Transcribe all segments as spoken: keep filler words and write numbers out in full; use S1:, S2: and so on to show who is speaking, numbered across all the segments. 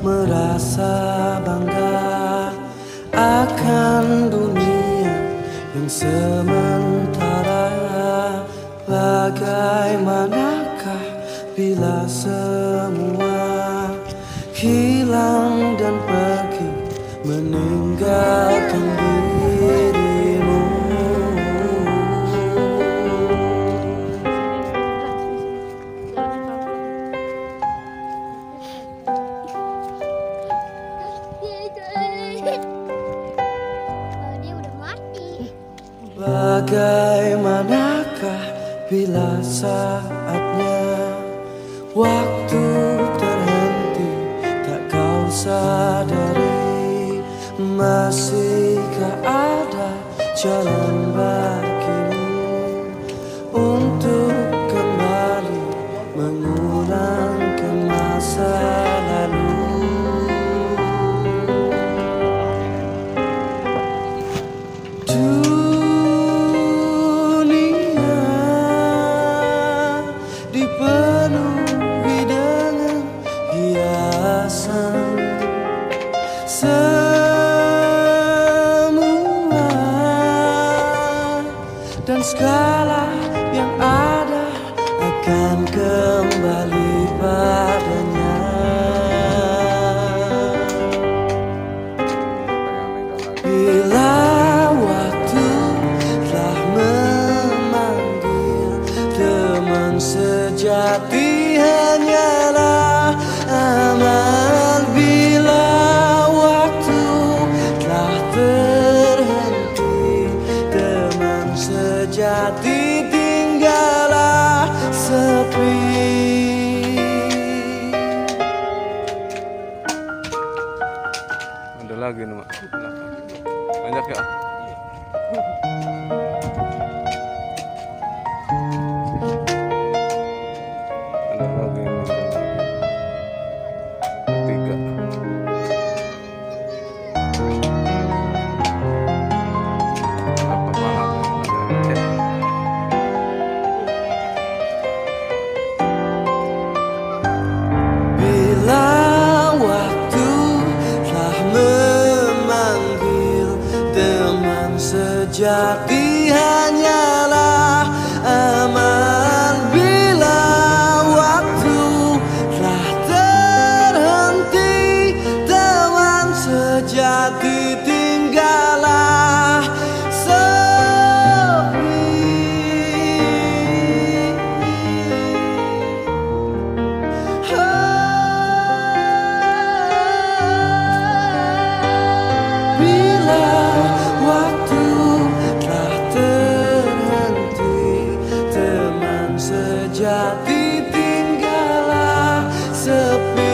S1: merasa bangga akan dunia yang sementara. Bagaimanakah bila semua hilang dan pergi meninggalkan dirimu? Bagaimanakah bila saatnya waktu terhenti, tak kau sadari? Masihkah ada jalan bagimu untuk kembali mengulang ke masa lalu? Dipenuhi dengan hiasan semua, dan segala yang ada akan kembali padanya. Bila waktu telah memanggil, teman sejati hanyalah amal. Bila waktu telah terhenti, teman sejati tinggallah sepi.
S2: Ada lagi nih, Mak. Banyak ya. Sejati hanyalah aman. Bila waktu telah terhenti, teman sejati tinggallah sepi. Bila waktu sejati tinggallah sepi.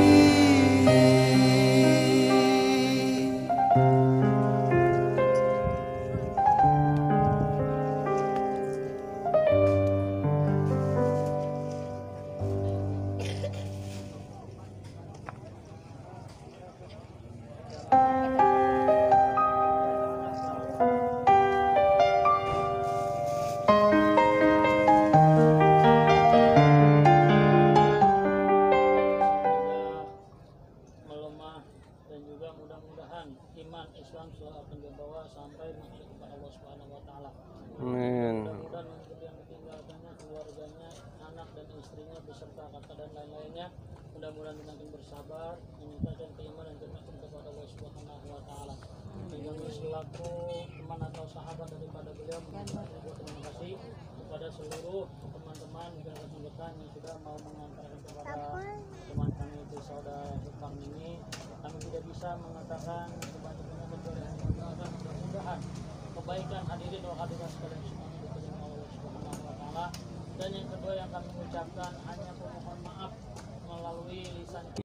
S3: Dan juga mudah-mudahan iman Islam selalu akan dibawa sampai masuk kepada Allah Subhanahu Wa Taala.
S2: Amin.
S3: Mudah-mudahan untuk yang ditinggalkannya, keluarganya, anak dan istrinya beserta kakak dan lain-lainnya, mudah-mudahan semakin bersabar, meningkatkan keimanan dan masuk kepada Allah Subhanahu Wa Taala. Dengan selaku teman atau sahabat daripada beliau, terima kasih kepada seluruh teman-teman dan rekan-rekan yang sudah mau mengantarkan kepada teman kami itu saudara Supang ini. Kami tidak bisa mengatakan sebanyak-banyak kecuali mudah-mudahan kebaikan hadirin dan hadirat sekalian semuanya diterima oleh Allah Subhanahu Wa Taala. Dan yang kedua yang kami ucapkan hanya pemohon maaf melalui lisan